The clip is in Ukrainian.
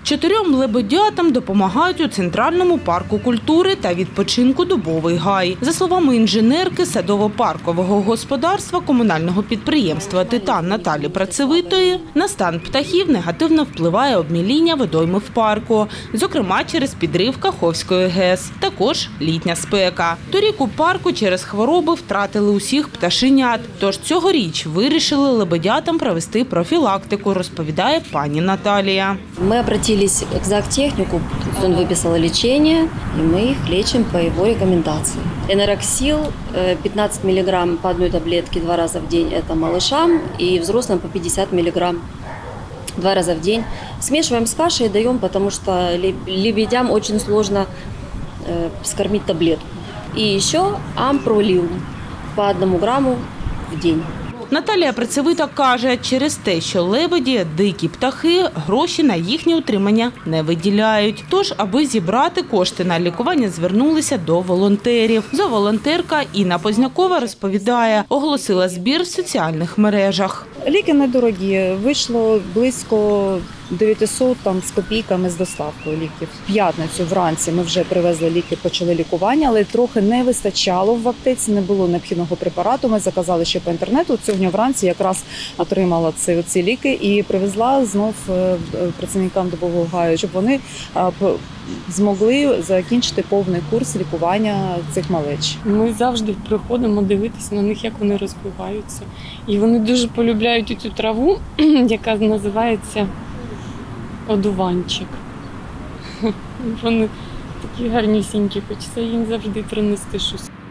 4 лебедятам допомагають у Центральному парку культури та відпочинку «Дубовий гай». За словами інженерки садово-паркового господарства комунального підприємства «Титан» Наталі Працевитої, на стан птахів негативно впливає обміління водойми в парку, зокрема через підрив Каховської ГЕС. Також літня спека. Торік у парку через хвороби втратили усіх пташенят. Тож цьогоріч вирішили лебедятам провести профілактику, розповідає пані Наталія. Ми обратились к зоотехнику, он выписал лечение, и мы их лечим по его рекомендации. Энероксил 15 мг по одной таблетке 2 раза в день – это малышам, и взрослым по 50 мг 2 раза в день. Смешиваем с кашей и даем, потому что лебедям очень сложно скормить таблетку. И еще ампролил по 1 грамму в день. Наталія Працевита каже, через те, що лебеді – дикі птахи, гроші на їхнє утримання не виділяють. Тож, аби зібрати кошти на лікування, звернулися до волонтерів. Зооволонтерка Інна Познякова розповідає, оголосила збір в соціальних мережах. Ліки недорогі, вийшло близько 900 з копійками з доставкою ліків. В п'ятницю вранці ми вже привезли ліки, почали лікування, але трохи не вистачало в аптеці, не було необхідного препарату. Ми заказали ще по інтернету. Сьогодні вранці якраз отримала ці ліки і привезла знов працівникам «Дубового гаю», щоб вони змогли закінчити повний курс лікування цих малеч. Ми завжди приходимо дивитися на них, як вони розвиваються. І вони дуже полюбляють цю траву, яка називається одуванчик. Вони такі гарнісінькі, хочеться їм завжди принести щось.